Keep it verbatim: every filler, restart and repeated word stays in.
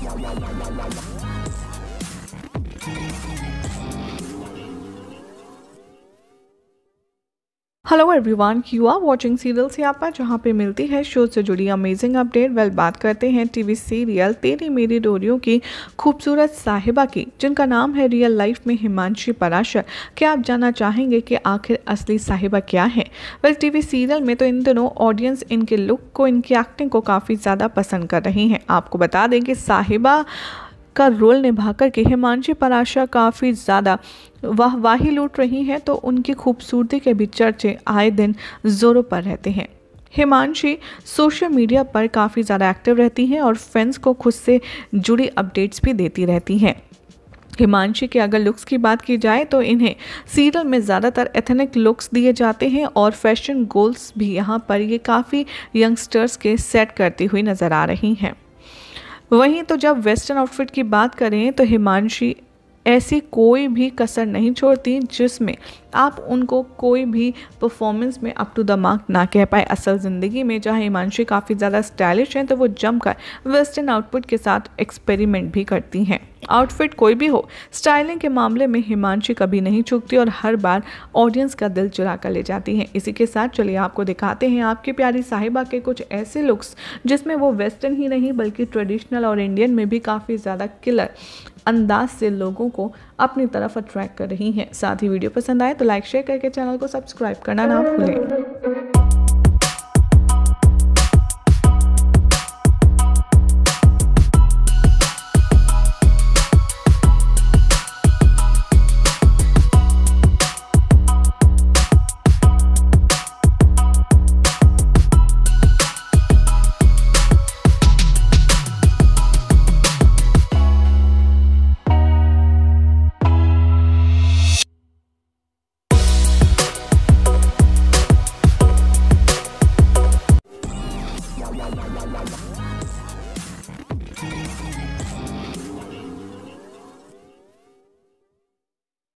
Hello everyone, you are watching serial Siyapa, जहां पे मिलती है शो से जुड़ी अमेजिंग अपडेट। वेल बात करते हैं टीवी सीरियल तेरी मेरी डोरियों की खूबसूरत साहिबा की, जिनका नाम है रियल लाइफ में हिमांशी पराशर। क्या आप जानना चाहेंगे कि आखिर असली साहिबा क्या है? वेल टीवी सीरियल में तो इन दिनों ऑडियंस इनके लुक को, इनकी एक्टिंग को काफ़ी ज़्यादा पसंद कर रही हैं। आपको बता दें कि साहिबा का रोल निभा कर के हिमांशी पराशर काफ़ी ज़्यादा वाहवाही लूट रही हैं, तो उनकी खूबसूरती के भी चर्चे आए दिन ज़ोरों पर रहते हैं। हिमांशी सोशल मीडिया पर काफ़ी ज़्यादा एक्टिव रहती हैं और फैंस को खुद से जुड़ी अपडेट्स भी देती रहती हैं। हिमांशी के अगर लुक्स की बात की जाए तो इन्हें सीरियल में ज़्यादातर एथनिक लुक्स दिए जाते हैं और फैशन गोल्स भी यहाँ पर ये काफ़ी यंगस्टर्स के सेट करती हुई नज़र आ रही हैं। वहीं तो जब वेस्टर्न आउटफिट की बात करें तो हिमांशी ऐसी कोई भी कसर नहीं छोड़ती जिसमें आप उनको कोई भी परफॉर्मेंस में अप टू द मार्क ना कह पाए। असल ज़िंदगी में जहां हिमांशी काफ़ी ज़्यादा स्टाइलिश हैं, तो वो जमकर वेस्टर्न आउटफिट के साथ एक्सपेरिमेंट भी करती हैं। आउटफिट कोई भी हो, स्टाइलिंग के मामले में हिमांशी कभी नहीं चूकती और हर बार ऑडियंस का दिल चुरा कर ले जाती हैं। इसी के साथ चलिए आपको दिखाते हैं आपकी प्यारी साहिबा के कुछ ऐसे लुक्स जिसमें वो वेस्टर्न ही नहीं बल्कि ट्रेडिशनल और इंडियन में भी काफ़ी ज़्यादा किलर अंदाज से लोगों को अपनी तरफ अट्रैक्ट कर रही हैं। साथ ही वीडियो पसंद आए तो लाइक शेयर करके चैनल को सब्सक्राइब करना ना भूलें।